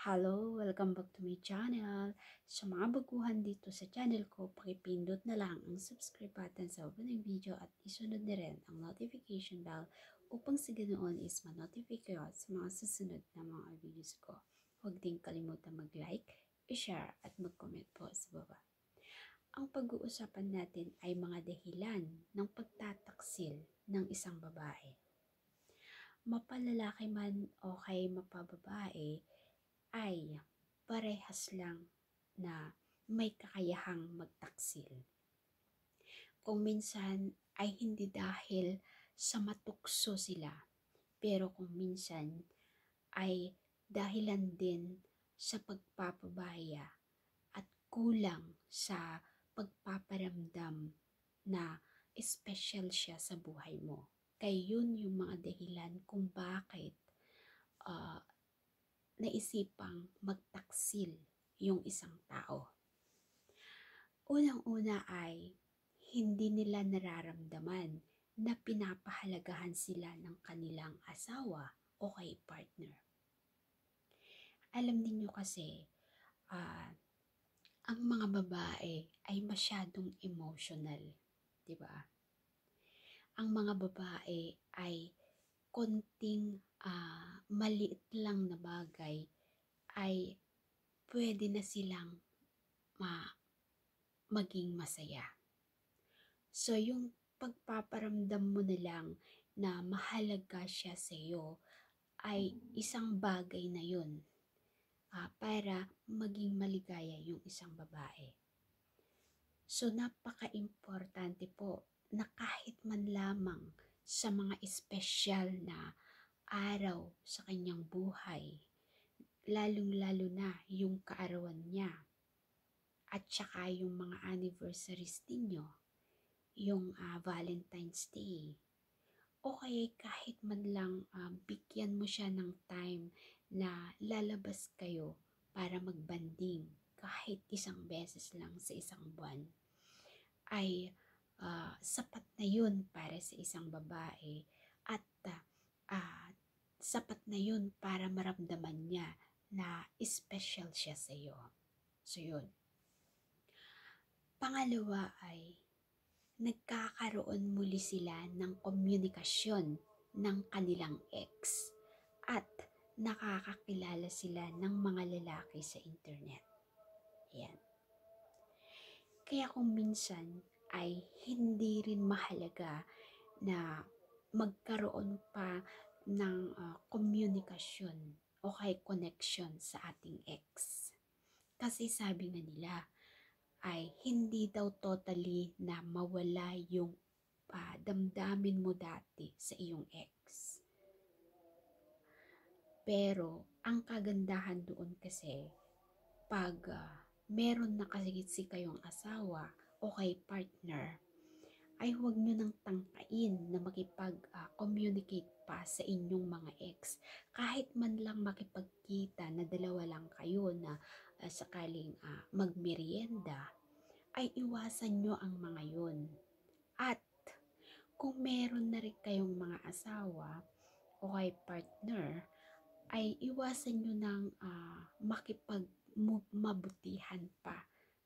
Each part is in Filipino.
Hello! Welcome back to my channel. Sa mga baguhan dito sa channel ko, pakipindot na lang ang subscribe button sa baba ng video at isunod na rin ang notification bell upang sa ganoon is ma-notify kayo sa mga susunod na mga videos ko. Huwag din kalimutan mag-like, i-share at mag-comment po sa baba. Ang pag-uusapan natin ay mga dahilan ng pagtataksil ng isang babae. Mapalalaki man o kay mapababae, ay parehas lang na may kakayahang magtaksil. Kung minsan ay hindi dahil sa matukso sila, pero kung minsan ay dahilan din sa pagpapabaya at kulang sa pagpaparamdam na special siya sa buhay mo. Kaya yun yung mga dahilan kung bakit uh, naisipang magtaksil yung isang tao. Unang-una ay hindi nila nararamdaman na pinapahalagahan sila ng kanilang asawa o kay partner. Alam niyo kasi, ang mga babae ay masyadong emotional, di ba? Ang mga babae ay konting maliit lang na bagay ay pwede na silang maging masaya. So, yung pagpaparamdam mo na lang na mahalaga siya sa iyo ay isang bagay na yun para maging maligaya yung isang babae. So, napaka-importante po na kahit man lamang sa mga espesyal na araw sa kanyang buhay, lalong-lalo na yung kaarawan niya, at saka yung mga anniversaries ninyo, yung Valentine's Day, o kaya kahit man lang bigyan mo siya ng time na lalabas kayo para magbanding kahit isang beses lang sa isang buwan, ay sapat na yun para sa isang babae at sapat na yun para maramdaman niya na special siya sa iyo. So yun. Pangalawa ay nagkakaroon muli sila ng komunikasyon ng kanilang ex at nakakakilala sila ng mga lalaki sa internet. Yan. Kaya kung minsan ay hindi rin mahalaga na magkaroon pa ng komunikasyon o kay connection sa ating ex. Kasi sabi nga nila ay hindi daw totally na mawala yung damdamin mo dati sa iyong ex. Pero ang kagandahan doon kasi pag meron na kasi kayong asawa o kay partner, ay huwag nyo nang tangkain na makipag-communicate pa sa inyong mga ex. Kahit man lang makipagkita na dalawa lang kayo na sakaling magmerienda, ay iwasan nyo ang mga yun. At kung meron na rin kayong mga asawa o kay partner, ay iwasan nyo ng makipagmabutihan pa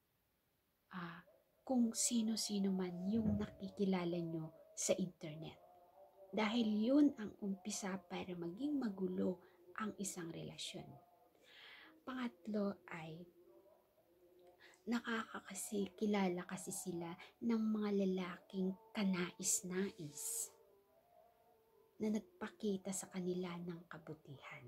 kung sino-sino man yung nakikilala nyo sa internet. Dahil yun ang umpisa para maging magulo ang isang relasyon. Pangatlo ay nakakakilala kasi sila ng mga lalaking kanais-nais na nagpakita sa kanila ng kabutihan.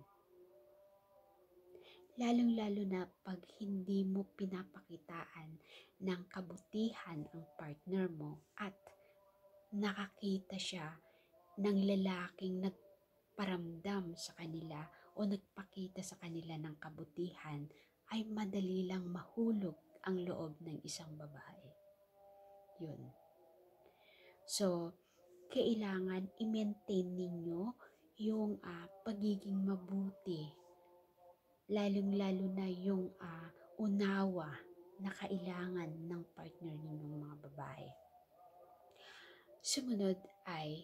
Lalong-lalo na pag hindi mo pinapakitaan ng kabutihan ang partner mo at nakakita siya ng lalaking nagparamdam sa kanila o nagpakita sa kanila ng kabutihan, ay madali lang mahulog ang loob ng isang babae. Yun. So, kailangan i-maintain ninyo yung pagiging mabuti, lalong-lalo na yung unawa na kailangan ng partner ninyong mga babae. Sumunod ay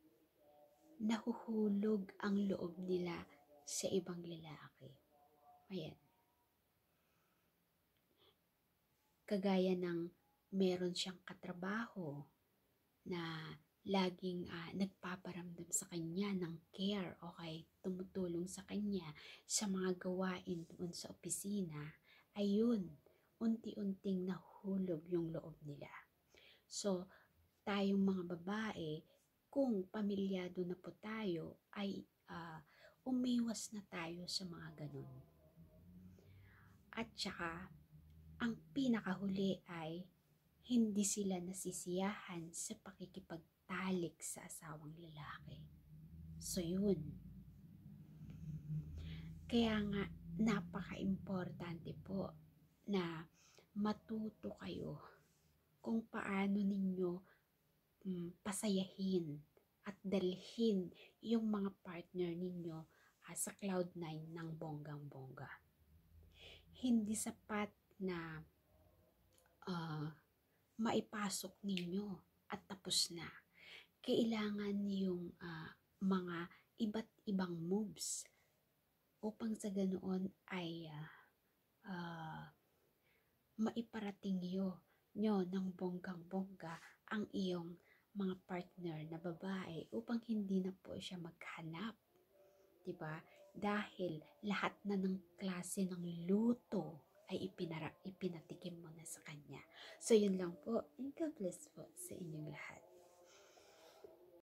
nahuhulog ang loob nila sa ibang lalaki. Ayan. Kagaya ng meron siyang katrabaho na laging nagpaparamdam sa kanya ng care o kay tumutulong sa kanya sa mga gawain doon sa opisina, ayun, unti-unting nahulog yung loob nila. So, tayong mga babae, kung pamilyado na po tayo, ay umiwas na tayo sa mga ganun. At saka, ang pinakahuli ay hindi sila nasisiyahan sa pakikipagtalik sa asawang lalaki. So yun. Kaya nga napaka-importante po na matuto kayo kung paano ninyo pasayahin at dalhin yung mga partner ninyo sa Cloud9 ng bonggang-bongga. Hindi sapat na maipasok ninyo at tapos na. Kailangan yung mga iba't ibang moves upang sa ganoon ay maiparating nyo ng bonggang-bongga ang iyong mga partner na babae upang hindi na po siya maghanap. Diba? Dahil lahat na ng klase ng luto ay ipinatikim mo na sa kanya. So yun lang po, and God bless po sa inyong lahat.